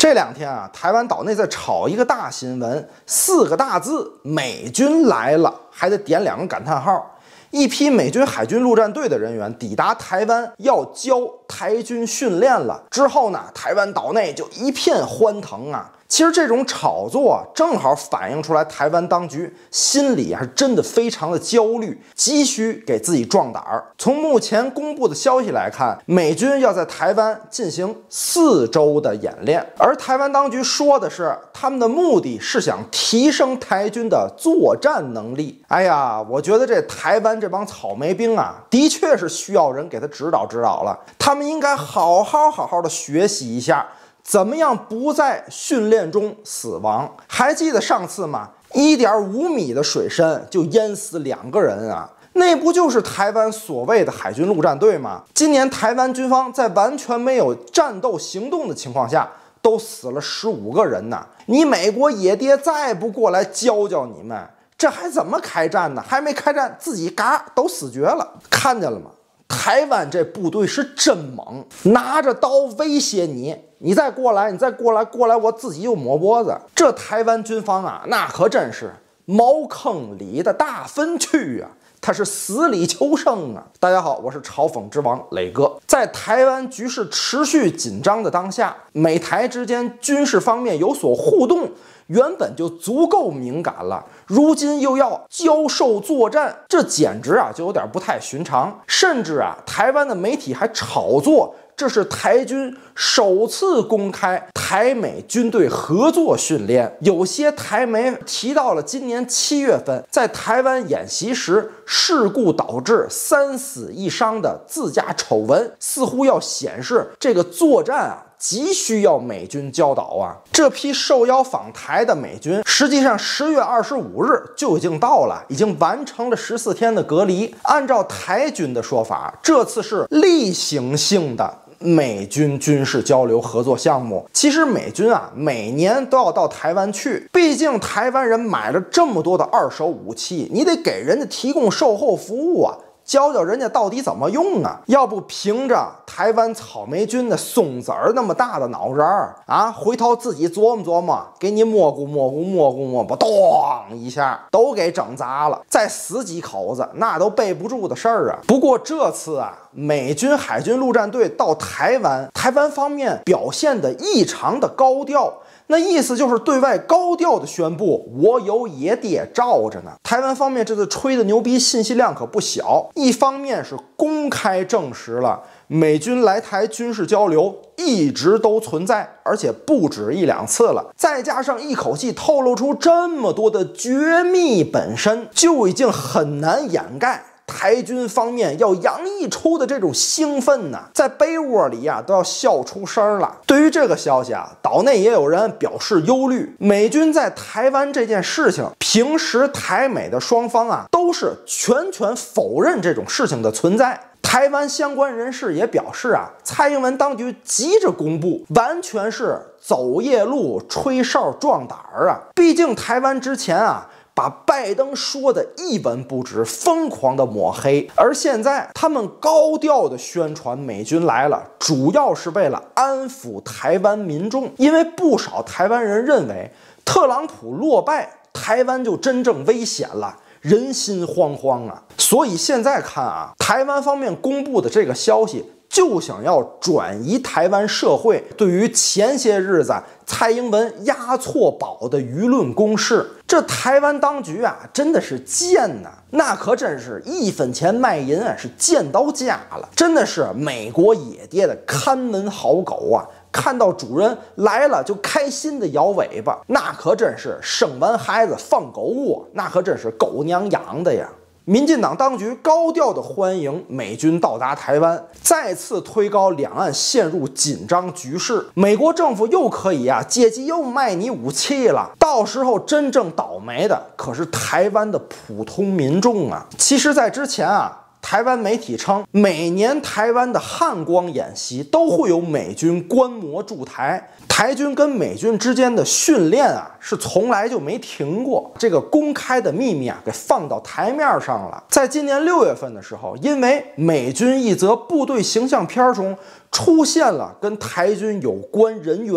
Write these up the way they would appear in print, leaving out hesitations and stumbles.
这2天啊，台湾岛内在炒一个大新闻，4个大字：美军来了，还得点2个感叹号。一批美军海军陆战队的人员抵达台湾，要教台军训练了。之后呢，台湾岛内就一片欢腾啊。其实这种炒作正好反映出来，台湾当局心里还真的非常的焦虑，急需给自己壮胆儿。从目前公布的消息来看，美军要在台湾进行4周的演练，而台湾当局说的是，他们的目的是想提升台军的作战能力。哎呀，我觉得这台湾这帮草莓兵啊，的确是需要人给他指导指导了。他们应该好好的学习一下。怎么样不在训练中死亡？还记得上次吗？1.5米的水深就淹死2个人啊！那不就是台湾所谓的海军陆战队吗？今年台湾军方在完全没有战斗行动的情况下，都死了15个人呢！你美国野爹再不过来教教你们，这还怎么开战呢？还没开战，自己嘎都死绝了，看见了吗？台湾这部队是真猛，拿着刀威胁你，你再过来，过来，我自己就抹脖子。这台湾军方啊，那可真是茅坑里的大分区啊，他是死里求生啊。大家好，我是嘲讽之王磊哥。在台湾局势持续紧张的当下，美台之间军事方面有所互动，原本就足够敏感了，如今又要教授作战，这简直啊就有点不太寻常。甚至啊，台湾的媒体还炒作这是台军首次公开台美军队合作训练。有些台媒提到了今年7月份在台湾演习时事故导致3死1伤的自家丑闻，似乎要显示这个作战啊急需要美军教导啊！这批受邀访台的美军，实际上10月25日就已经到了，已经完成了14天的隔离。按照台军的说法，这次是例行性的美军军事交流合作项目。其实美军啊，每年都要到台湾去，毕竟台湾人买了这么多的2手武器，你得给人家提供售后服务啊。教教人家到底怎么用啊！要不凭着台湾草莓军的松子儿那么大的脑仁儿啊，回头自己琢磨琢磨，给你蘑菇，咚一下都给整砸了，再死几口子那都备不住的事儿啊！不过这次啊，美军海军陆战队到台湾，台湾方面表现得异常的高调。那意思就是对外高调的宣布，我有野爹罩着呢。台湾方面这次吹的牛逼信息量可不小，一方面是公开证实了美军来台军事交流一直都存在，而且不止1、2次了，再加上一口气透露出这么多的绝密，本身就已经很难掩盖台军方面要洋溢出的这种兴奋呢，在被窝里啊都要笑出声了。对于这个消息啊，岛内也有人表示忧虑。美军在台湾这件事情，平时台美的双方啊都是全否认这种事情的存在。台湾相关人士也表示啊，蔡英文当局急着公布，完全是走夜路吹哨壮胆儿啊！毕竟台湾之前啊把拜登说的一文不值，疯狂的抹黑，而现在他们高调的宣传美军来了，主要是为了安抚台湾民众，因为不少台湾人认为特朗普落败，台湾就真正危险了，人心惶惶啊！所以现在看啊，台湾方面公布的这个消息，就想要转移台湾社会对于前些日子蔡英文押错宝的舆论攻势。这台湾当局啊，真的是贱呐！那可真是1分钱卖淫啊，是贱到家了，真的是美国野爹的看门好狗啊！看到主人来了就开心的摇尾巴，那可真是生完孩子放狗窝，那可真是狗娘养的呀！民进党当局高调的欢迎美军到达台湾，再次推高两岸陷入紧张局势。美国政府又可以啊借机又卖你武器了，到时候真正倒霉的可是台湾的普通民众啊！其实，在之前啊，台湾媒体称，每年台湾的汉光演习都会有美军观摩驻台，台军跟美军之间的训练啊是从来就没停过。这个公开的秘密啊给放到台面上了。在今年6月份的时候，因为美军一则部队形象片中出现了跟台军有关人员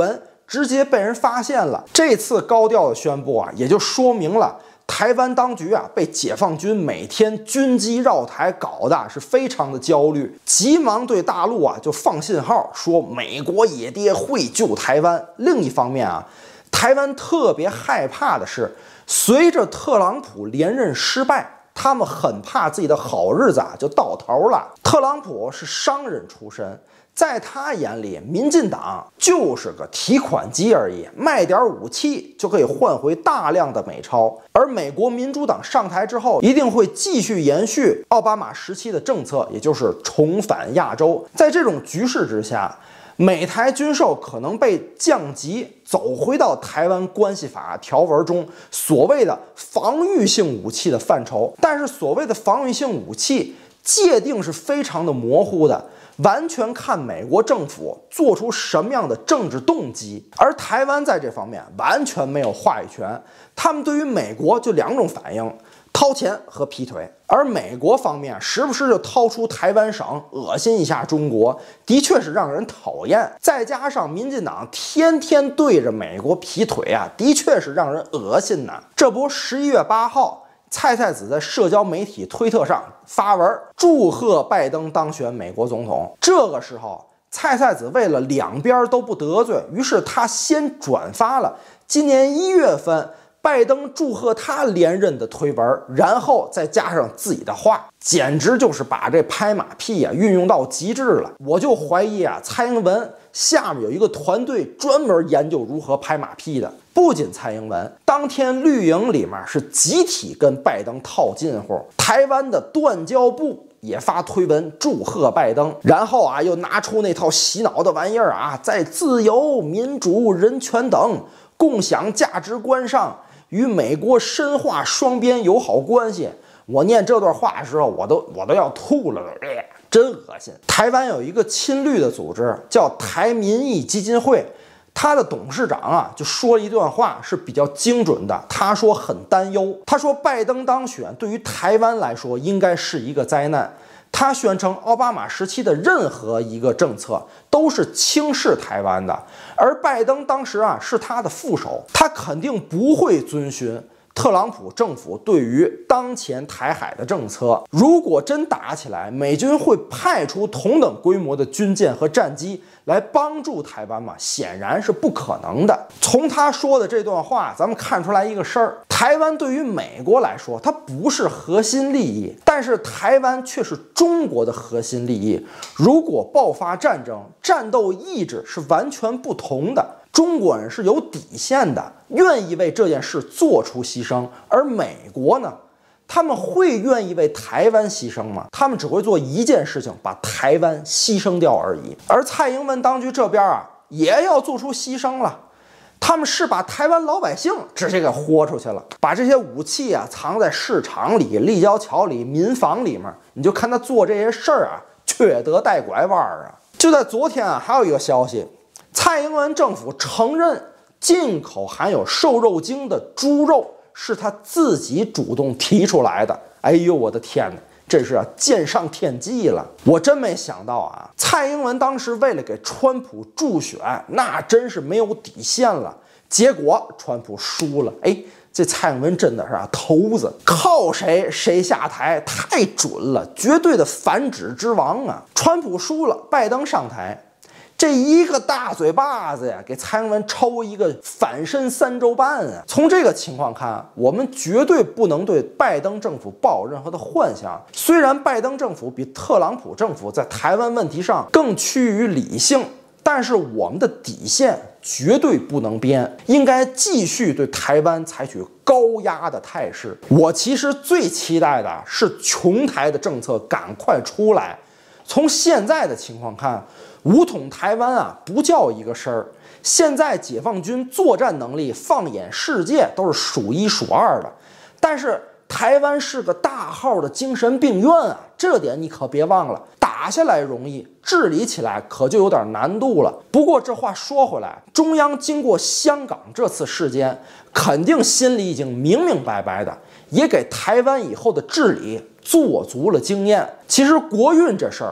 直接被人发现了。这次高调的宣布啊，也就说明了台湾当局啊被解放军每天军机绕台搞的是非常的焦虑，急忙对大陆啊就放信号说美国野爹会救台湾。另一方面啊，台湾特别害怕的是，随着特朗普连任失败，他们很怕自己的好日子啊就到头了。特朗普是商人出身，在他眼里，民进党就是个提款机而已，卖点武器就可以换回大量的美钞。而美国民主党上台之后，一定会继续延续奥巴马时期的政策，也就是重返亚洲。在这种局势之下，美台军售可能被降级，走回到台湾关系法条文中所谓的防御性武器的范畴。但是所谓的防御性武器界定是非常的模糊的，完全看美国政府做出什么样的政治动机。而台湾在这方面完全没有话语权，他们对于美国就两种反应：掏钱和劈腿。而美国方面时不时就掏出台湾省恶心一下中国，的确是让人讨厌。再加上民进党天天对着美国劈腿啊，的确是让人恶心呐。这不11月8号，蔡蔡子在社交媒体推特上发文祝贺拜登当选美国总统。这个时候，蔡蔡子为了两边都不得罪，于是他先转发了今年1月份拜登祝贺他连任的推文，然后再加上自己的话，简直就是把这拍马屁啊运用到极致了。我就怀疑啊，蔡英文下面有一个团队专门研究如何拍马屁的。不仅蔡英文，当天绿营里面是集体跟拜登套近乎，台湾的断交部也发推文祝贺拜登，然后啊又拿出那套洗脑的玩意儿啊，在自由、民主、人权等共享价值观上与美国深化双边友好关系。我念这段话的时候，我都要吐了，真恶心。台湾有一个亲绿的组织叫台民意基金会，他的董事长啊就说了一段话是比较精准的。他说很担忧，他说拜登当选对于台湾来说应该是一个灾难。他宣称奥巴马时期的任何一个政策都是轻视台湾的，而拜登当时啊是他的副手，他肯定不会遵循特朗普政府对于当前台海的政策。如果真打起来，美军会派出同等规模的军舰和战机来帮助台湾吗？显然是不可能的。从他说的这段话，咱们看出来一个事儿：台湾对于美国来说，它不是核心利益，但是台湾却是中国的核心利益。如果爆发战争，战斗意志是完全不同的。中国人是有底线的，愿意为这件事做出牺牲，而美国呢？他们会愿意为台湾牺牲吗？他们只会做一件事情，把台湾牺牲掉而已。而蔡英文当局这边啊，也要做出牺牲了。他们是把台湾老百姓直接给豁出去了，把这些武器啊藏在市场里、立交桥里、民房里面。你就看他做这些事儿啊，缺德带拐弯啊！就在昨天啊，还有一个消息，蔡英文政府承认进口含有瘦肉精的猪肉是他自己主动提出来的。哎呦，我的天哪，这是剑上天际了！我真没想到啊，蔡英文当时为了给川普助选，那真是没有底线了。结果川普输了，哎，这蔡英文真的是头子，靠谁谁下台，太准了，绝对的反指之王啊！川普输了，拜登上台。这一个大嘴巴子呀，给蔡英文抽一个反身3周半啊！从这个情况看，我们绝对不能对拜登政府抱任何的幻想。虽然拜登政府比特朗普政府在台湾问题上更趋于理性，但是我们的底线绝对不能变，应该继续对台湾采取高压的态势。我其实最期待的是穷台的政策赶快出来。从现在的情况看，武统台湾啊不叫一个事儿。现在解放军作战能力放眼世界都是数1数2的，但是台湾是个大号的精神病院啊，这点你可别忘了。打下来容易，治理起来可就有点难度了。不过这话说回来，中央经过香港这次事件，肯定心里已经明明白白的，也给台湾以后的治理做足了经验。其实国运这事儿，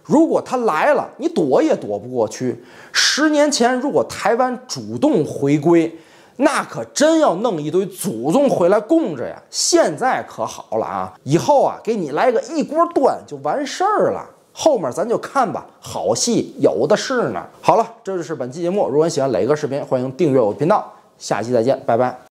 如果他来了，你躲也躲不过去。10年前，如果台湾主动回归，那可真要弄一堆祖宗回来供着呀。现在可好了啊，以后啊，给你来个一锅端就完事儿了。后面咱就看吧，好戏有的是呢。好了，这就是本期节目。如果你喜欢磊哥视频，欢迎订阅我的频道。下期再见，拜拜。